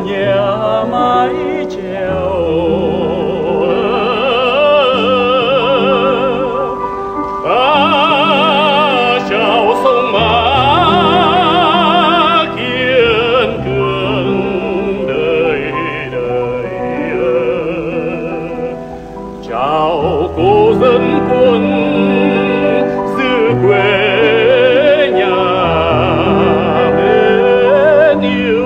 nhẹ mái chèo. Chào sông Mã kiên cường đời đời. Chào cô dân quân giữ quê nhà mến yêu,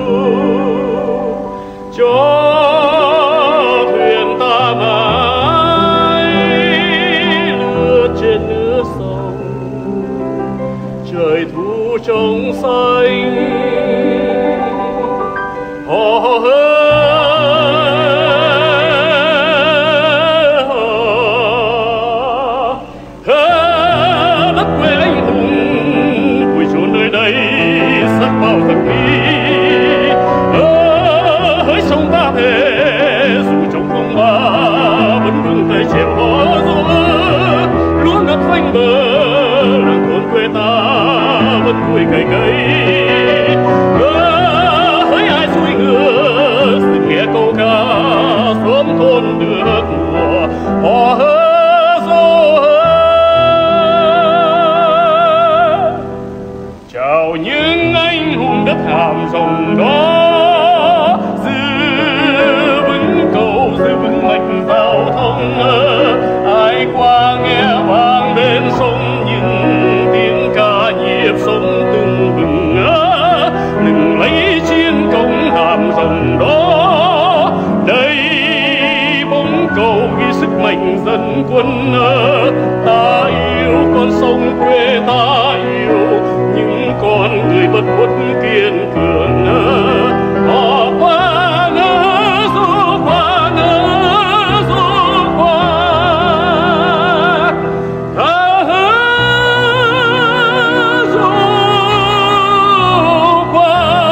cho thuyền ta mãi lướt trên nước sông. Trời thu trong xanh hò hơ đất quê anh hùng vui chốn nơi đây sắc bao thật mỹ. Hỡi sông ta thề dù trong phong ba vẫn vững tay chèo hò gió. Lúa ngập phanh bờ làng thôn quê ta vẫn vui cày cấy. Hỡi ai xuôi ngựa xin nghe câu ca xóm thôn được mùa hò hơ gió hơ. Chào những anh hùng đất Hàm Rồng đó, giữ vững cầu giữ vững mạch giao thông. Ai qua nghe vang bên sông những tiếng ca nhịp sống tưng bừng. Đừng lấy chiến công Hàm Rồng đó, đây bóng cầu ghi sức mạnh dân quân. Ta yêu con sông quê ta yêu những con người bất khuất kiên cường. Họ qua ngỡ du qua ngỡ du qua du qua.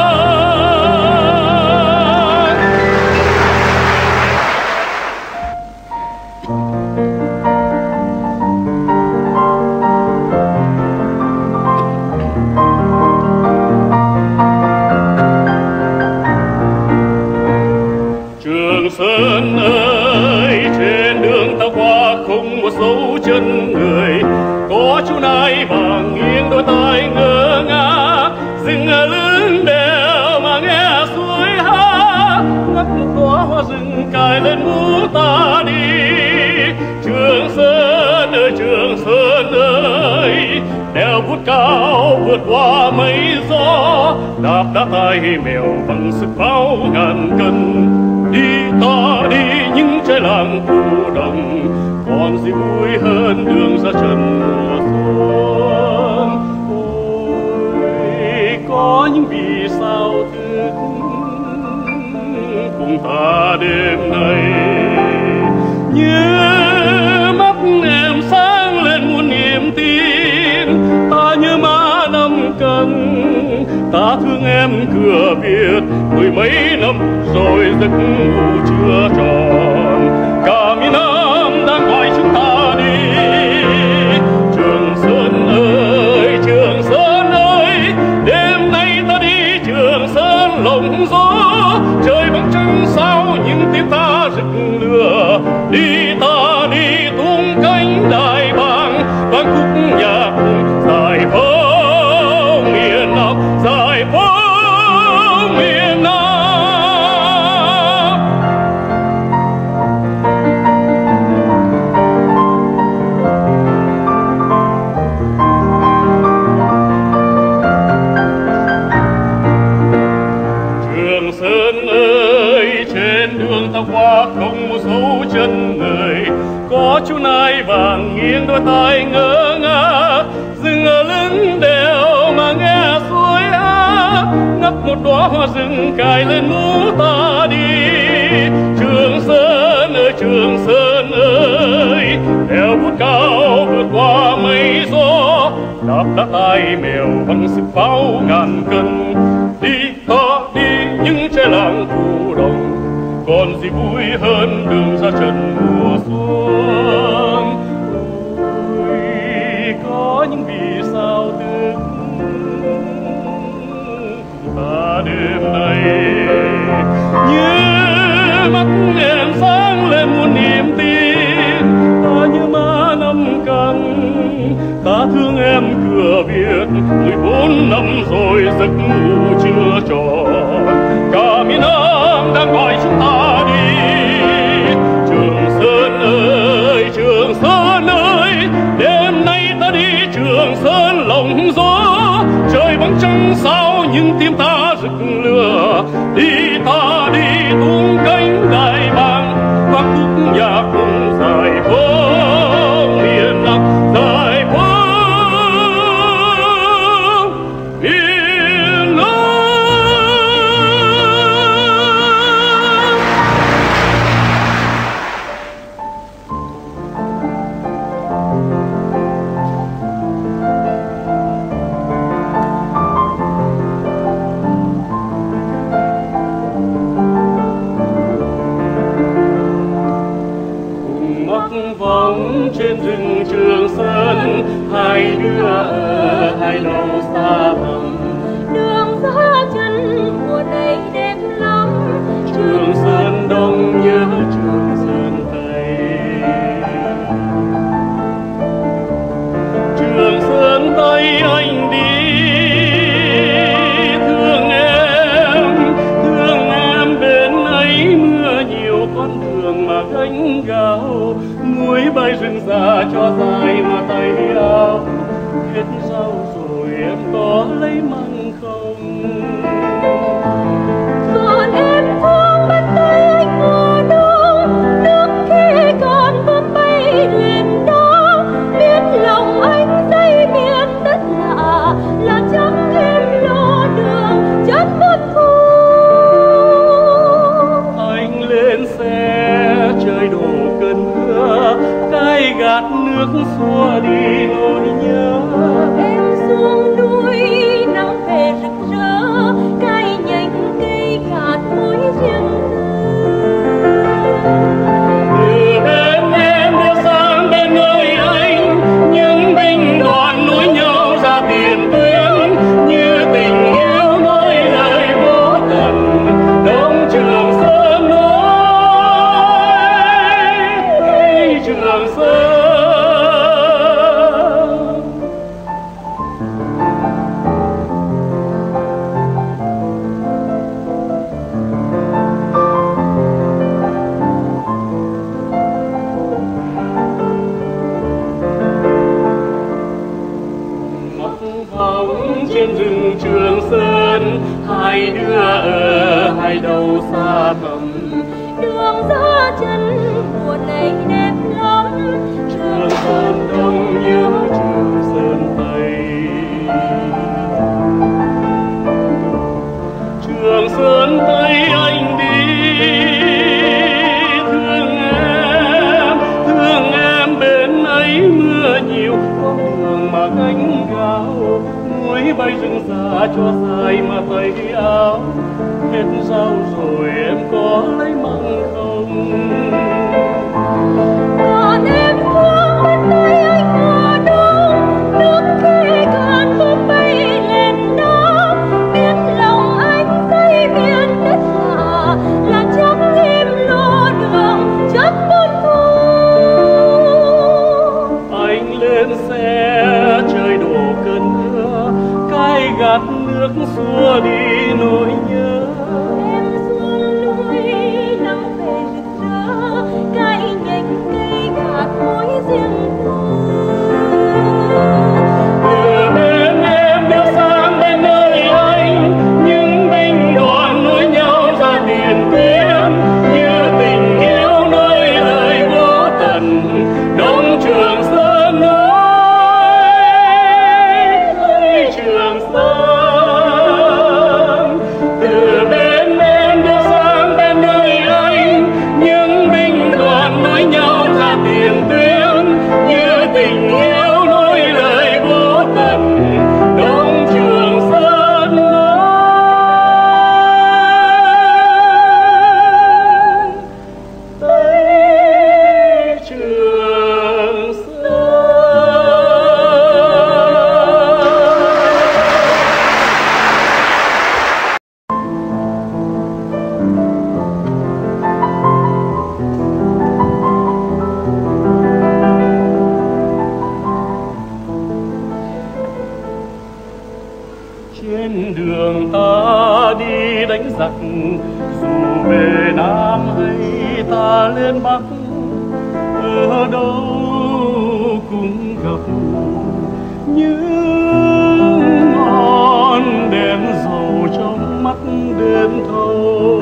Trường Sơn ơi, trên đường ta qua không một dấu chân người. Có chú nai vàng nghiêng đôi tai ngơ ngác, dừng ở lưng đèo mà nghe suối hát. Ngắt một đóa hoa rừng cài lên mũ ta đi. Trường Sơn ơi, Trường Sơn ơi, đèo vút cao vượt qua mây gió. Đạp đá tai mèo bằng sức pháo ngàn cân. Đi ta đi những trái làng phù đồng, còn gì vui hơn đường ra chân mùa xuân. Ôi có những vì sao thức cùng ta đêm nay. Như mắt em sáng lên muôn niềm tin, ta như má năm cân. Ta thương em cửa Việt mười mấy năm rồi giấc ngủ chưa tròn. Cả miền Nam đang gọi chúng ta đi. Trường Sơn ơi, Trường Sơn ơi, đêm nay ta đi Trường Sơn lộng gió. Trời bằng trăng sao nhưng tim ta rực lửa. Đi ta đi tung cánh đại bàng, vang khúc nhạc giải phóng miền Nam, giải phóng miền Nam. Trường Sơn ơi, trên đường ta qua không một dấu chân người. Có chú nai vàng nghiêng đôi tai ngơ ngác, dừng ở lưng đèo mà nghe suối hát. Ngắt một đóa hoa rừng cài lên mũ ta đi. Trường Sơn ơi, Trường Sơn ơi, đèo vút cao vượt qua mây gió. Đạp đá tai mèo bằng sức pháo ngàn cân. Đi ta đi những trái làng phù đồng, còn gì vui hơn đường ra chân mùa xuân. Ôi có những vì sao thức cùng ta đêm nay. rồi giấc ngủ chưa tròn, cả miền Nam đang gọi chúng ta đi. Trường Sơn ơi, Trường Sơn ơi, đêm nay ta đi Trường Sơn lộng gió. Trời vắng trăng sao nhưng tim ta rực lửa, đi ta đi tung cánh đại bàng, vang khúc nhạc cùng giải phóng miền Nam, giải phóng miền Nam. Vòng trên rừng Trường Sơn, hai đứa ở hai đầu xa thẳm. Đường xa chân mùa này đẹp lắm, Trường Sơn Đông nhớ Trường Sơn Tây. Trường Sơn Tây anh đi, thương em bên ấy mưa nhiều con đường mà gánh gạo. Núi bay rừng già cho dài mà tay áo, hết rau rồi em có lấy măng không? còn em thương bên tay anh mùa đông, nước khi còn bướm bay thuyền đó, biết lòng anh xây miền đất lạ là chẳng em lo đường chất muôn thu. Anh lên xe trời đổ cơn mưa, cay gạt nước xua đi nỗi nhớ. Em xuống núi nắng về rực rỡ, cay nhành cây gạt mối riêng tư. Từ bên em đưa sang bên nơi anh, những binh đoàn nối nhau ra tiền tuyến, như tình yêu nói lời vô tận. Đông Trường Sơn ơi, Trường Sơn. Vòng trên rừng Trường Sơn, hai đứa ở hai đầu xa thẳm. Đường xa chân mùa này đẹp lắm, Trường Sơn Đông nhớ Trường Sơn Tây. Trường Sơn Tây anh đi, thương em bên ấy mưa nhiều con đường mà gánh gạo. Núi bay rừng già cho dài mà tay áo, hết rau rồi em có lấy măng không? còn em thương bên tay anh mùa đông, nước khi còn bướm bay lên đó, biết lòng anh xây miền đất lạ là chẳng em lo đường chất muôn thu. Anh lên xe trời đổ cơn mưa, cay gạt nước xua đi nỗi nhớ. Em xuống núi nắng về rực rỡ, đánh giặc, dù về Nam hay ta lên Bắc, ở đâu cũng gặp những ngọn đèn dầu trong mắt đêm thâu.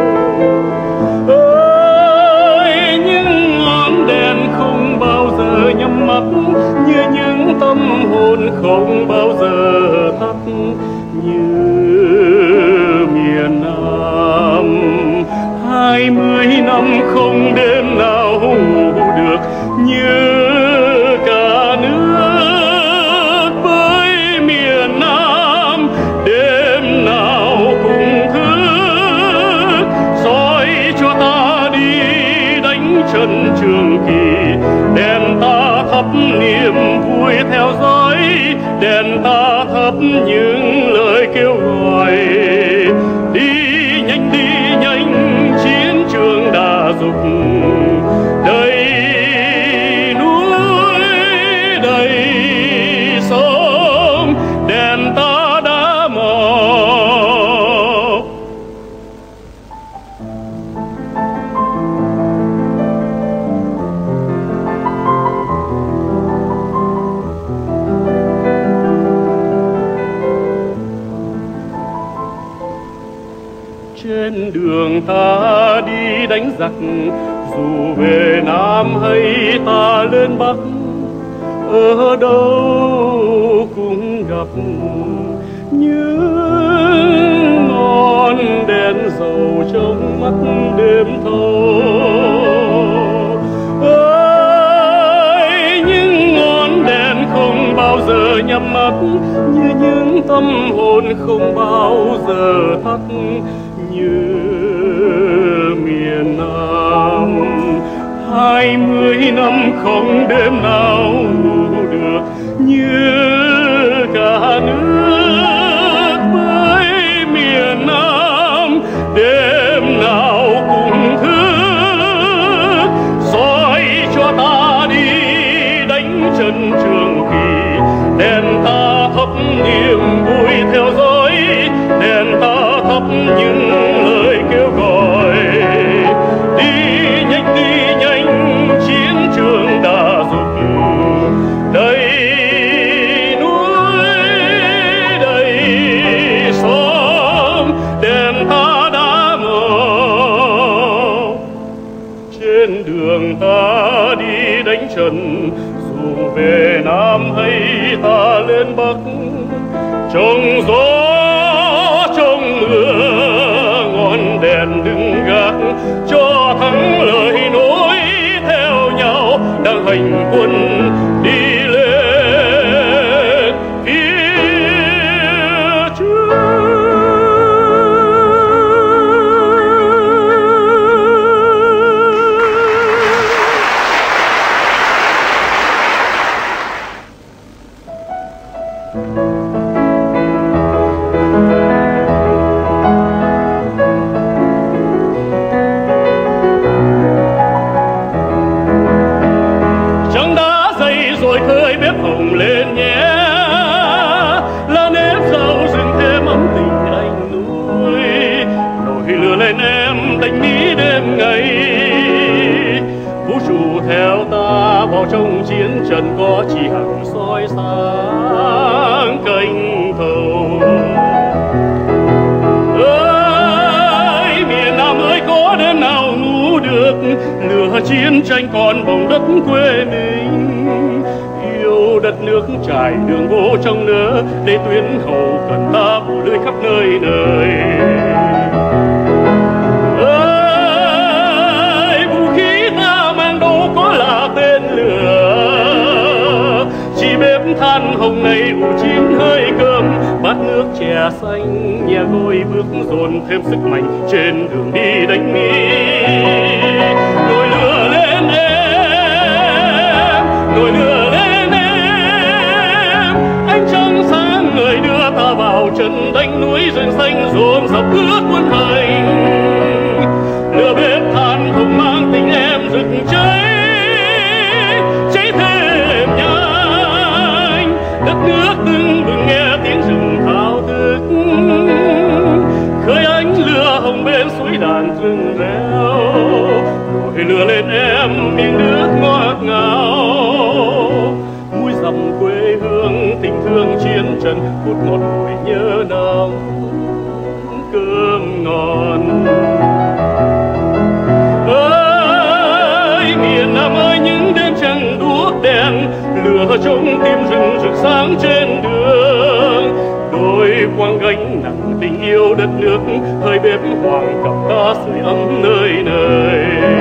Ơi những ngọn đèn không bao giờ nhắm mắt, như những tâm hồn không bao giờ tắt, như miền Nam 20 năm không đêm nào ngủ được, như cả nước với miền Nam đêm nào cùng thức soi cho ta đi đánh trận Trường Kỳ. Đèn ta thắp niềm vui theo dõi, đèn ta thắp những lời kêu gọi. Đi nhanh chiến trường đã dục, đầy núi đầy sông đèn ta đã mọc. Trên đường ta đi đánh giặc, dù về Nam hay ta lên Bắc, ở đâu cũng gặp những ngọn đèn dầu trong mắt đêm thâu. Ơi những ngọn đèn không bao giờ nhắm mắt, như những tâm hồn không bao giờ tắt, như miền Nam 20 năm không đêm nào ngủ được, như cả nước với miền Nam đêm nào cùng thức soi cho ta đi đánh trận Trường Kỳ. Đèn ta thắp niềm vui theo dõi, đèn ta thắp những lời kêu gọi. Đi nhanh chiến trường đã dục, đầy núi đầy sông đèn ta đã mọc. Trên đường ta đi đánh trận, dù về Nam hay ta lên Bắc, trong gió trong mưa ngọn đèn đứng gác, cho thắng lợi nối theo nhau đang hành quân đi lên phía trước. Lên nhé là nếp rau rừng thêm ấm tình anh núi, nổi lửa lên em đánh mỹ đêm ngày. Vũ trụ theo ta vào trong chiến trận, có chỉ hằng soi sáng cánh thầu. Ơi miền Nam ơi có đêm nào ngủ được, lửa chiến tranh còn bồng đất quê mình. Đất nước trải đường vô trong nỡ, để tuyến hậu cần ta phủ lưới khắp nơi nơi. Ơi vũ khí ta mang đâu có là tên lửa, chỉ bếp than hồng này ủ chín hơi cơm, bát nước chè xanh nhẹ đôi bước dồn thêm sức mạnh trên đường đi đánh Mỹ. Nồi lửa lên em, nồi lửa lên trăng sáng người đưa ta vào trận đánh núi rừng xanh dồn dập ước quân hành. Lửa bếp than không mang tình em rực cháy thêm nhanh. Đất nước tưng bừng nghe tiếng rừng thao thức, khơi ánh lửa hồng bên suối đàn rừng reo, nổi lửa lên em miếng nước ngọt ngào. Mũi dặm quê hương tình thương chiến trận, phút ngọt nỗi nhớ nồng cơm ngon. Ơi miền Nam ơi, những đêm trăng đuốc đèn, lửa trong tim rừng rực sáng trên đường. Đôi quang gánh nặng tình yêu đất nước, hơi bếp hoàng cầm ta sưởi ấm nơi nơi.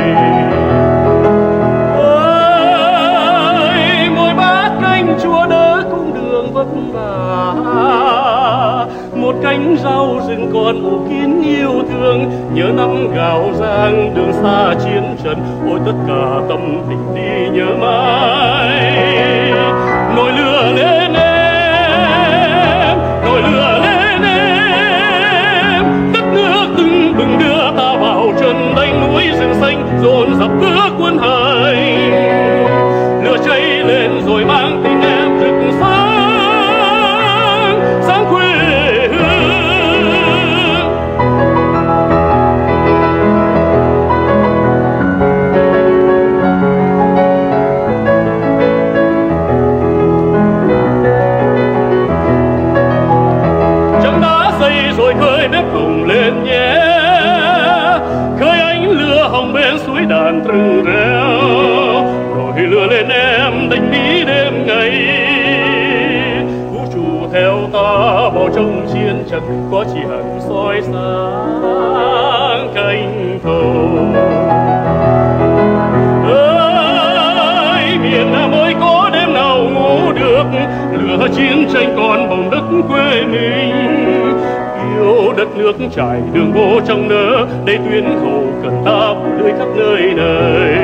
Ơi mỗi bát canh chua đỡ cung đường vất vả, một cánh rau rừng còn ủ kín yêu thương. Nhớ năm gạo giang đường xa chiến trận, ôi tất cả tâm tình đi nhớ mãi. Nồi lửa lên em, nồi lửa lên em, đất nước tưng bừng đưa ta vào chân đánh núi rừng xanh dồn dập bước quân hành. Lửa cháy lên rồi mang tình em rực sáng, sáng quê hương. Trăng đã xây rồi khơi bếp hồng lên nhé, khơi ánh lửa hồng bên suối đàn rừng reo. Nổi lửa lên em đánh bí đêm ngày, vũ trụ theo ta vào trong chiến trận, có chỉ hận soi sáng cánh thầu. Ơi miền Nam ơi, có đêm nào ngủ được, lửa chiến tranh còn bồng đất quê mình. Yêu đất nước trải đường vô trong nỡ, để tuyến hậu cần ta phủ lưới khắp nơi nơi.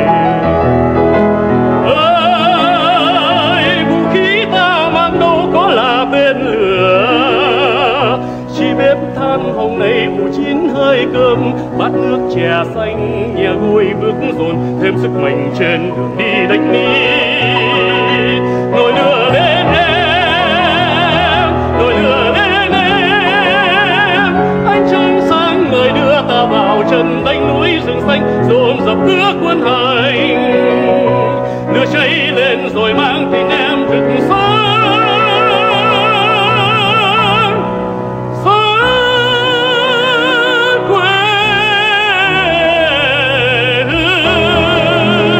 Ơi vũ khí ta mang đâu có là bên lửa, chỉ bếp than hồng này phủ chín hơi cơm. Bát nước chè xanh nhà gối bước dồn, thêm sức mạnh trên đường đi đánh Mỹ. Nồi lửa lên em, nồi lửa lên em, ánh trăng sáng ngời đưa ta vào chân đánh núi rừng xanh dồn dập bước quân hành. Lửa cháy lên rồi mang tình em rực sáng, sáng quê hương.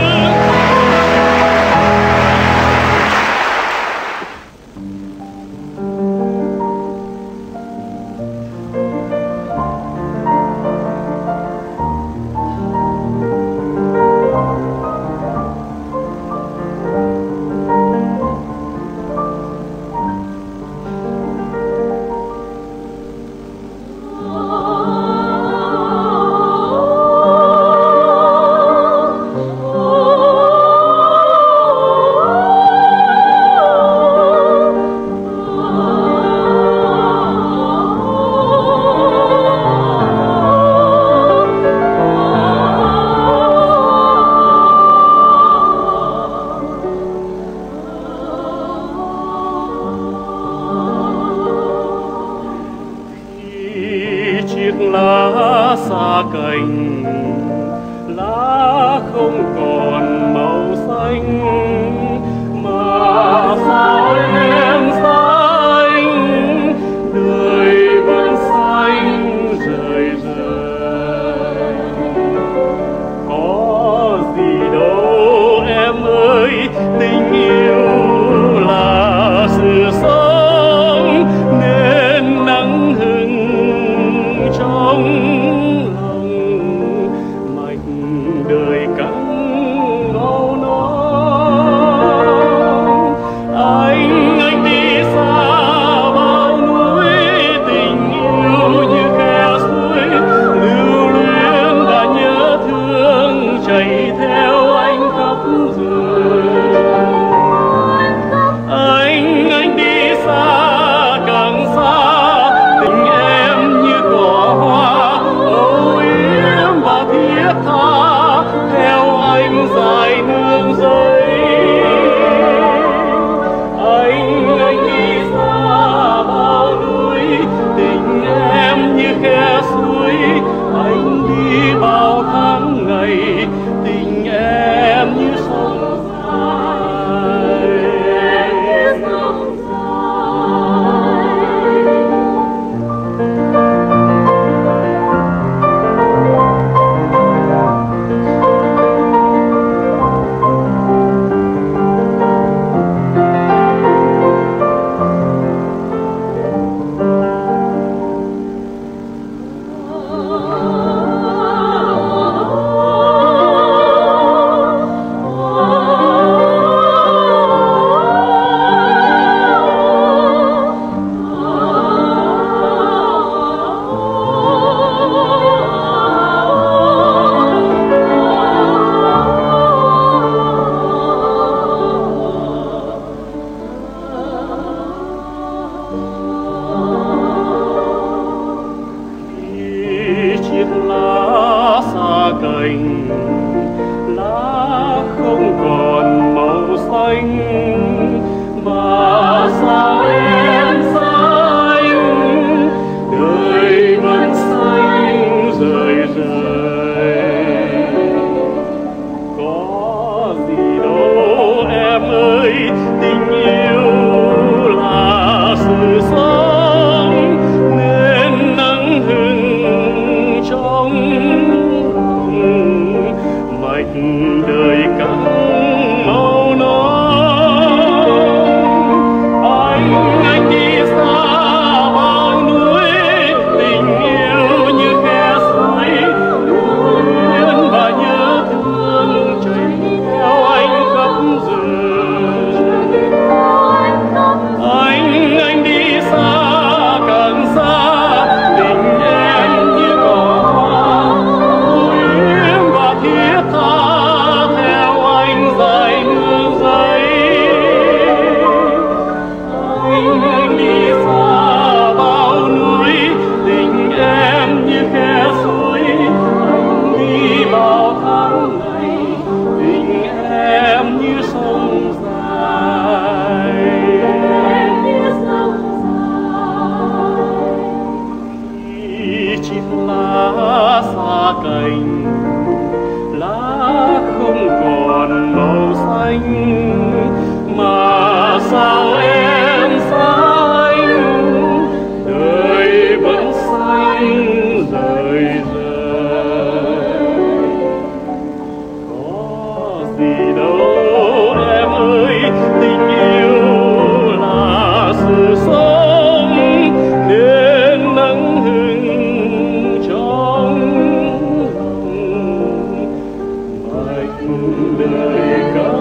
Chiếc lá xa cành, lá không còn màu xanh, mà sao em xanh, đời vẫn xanh rời rời. Có gì đâu em ơi, tình yêu là sự sống nên nắng hừng trong lòng. Mạch đời căng màu nón, anh đi xa cành, lá không còn màu xanh, mà sao em xanh, đời vẫn xanh rời rời. Có gì đâu em ơi, tình yêu là sự sống nên nắng hừng trong lòng, mạch đời căng màu nón. Anh đi xa bao núi, tình yêu như khe suối buồn và nhớ thương chảy theo anh khắp rừng. Anh đi xa càng xa, tình em như cỏ hoa im và thiết tha theo anh dài nương giấy. Anh đi xa bao núi, tình em như khe suối. Anh đi bao tháng ngày, tình em như sông dài. Khi chiếc lá xa cành, lá không còn màu xanh, mà sao em xanh, đời vẫn xanh rời rời. Có gì đâu em ơi, tình yêu là sự sống nên nắng hừng trong lòng, mạch đời ca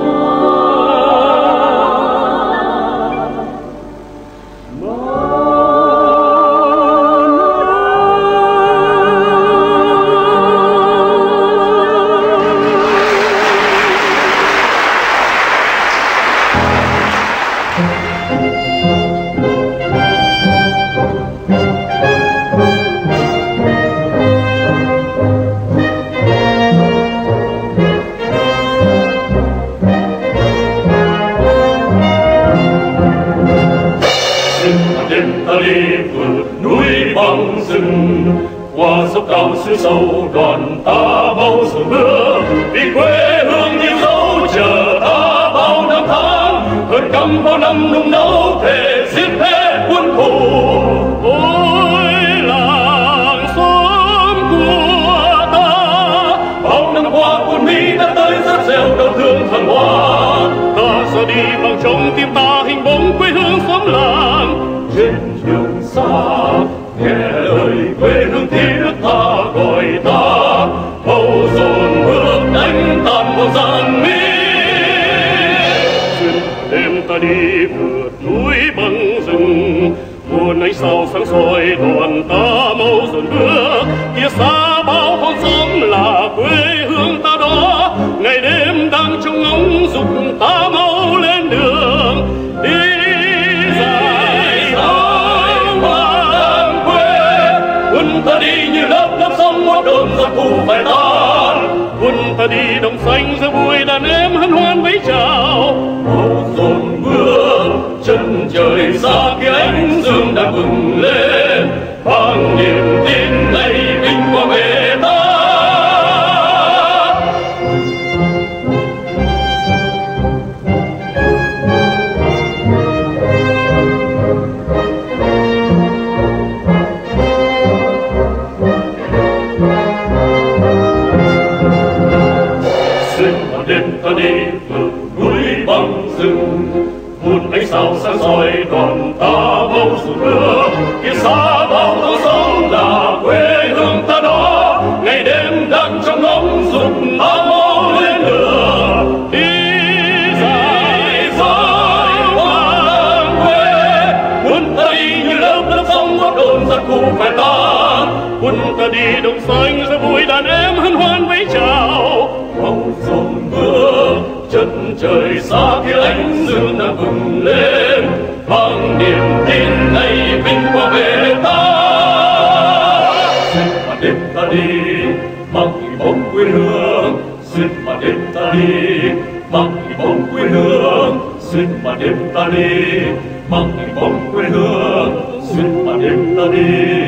ta đi vượt núi băng rừng, qua dốc cao xứ sâu đoàn ta bao giờ mưa. Vì quê hương như dấu chờ ta bao năm tháng, hơn căm bao năm nung nấu thể giết hết quân thù. Ôi làng xóm của ta, bao năm qua quân Mỹ đã tới rất gieo đau thương thần hoa. Ta giờ đi bằng trong tim ta hình bóng quê hương xóm làng. Trên trường xa nghe lời quê hương thiết tha gọi ta, màu dồn bước đánh tan vào gian Mỹ. Xuyên đêm ta đi vượt núi băng rừng, muôn ánh sao sáng soi đoàn ta mau dần bước. Kia xa bao con xóm là quê hương ta đó, ngày đêm đang trông ngóng dục ta mau lên đường đi. Ta đi như lớp lớp sông một đồn giặc thù phải tan. Quân ta đi đồng xanh giữa bụi đàn em hân hoan vẫy chào. Màu dồn bước chân trời xa kia ánh dương đã bừng lên, mang niềm tin ngày vinh quang về ta. Ta đi vượt núi băng rừng, một ánh sao sáng soi đoàn ta mau dồn bước. Kia xa bao con sông là quê hương ta đó, ngày đêm đang trong ngóng dục ta mau lên đường đi. Dài dõi qua làng quê, quân ta đi như lớp lớp sông góp đồn giặc thù phải tan. Quân ta đi đồng xanh giữa bụi đàn em hân hoan vẫy chào. Màu dồn bước chân trời xa kia ánh dương đã bừng lên, mang niềm tin nay vinh quang về ta. Đêm ta đi Mang hình bóng quê hương xuyên mà đêm ta đi, mang hình bóng quê hương xuyên mà đêm ta đi, mang hình bóng quê hương xuyên mà đêm ta đi.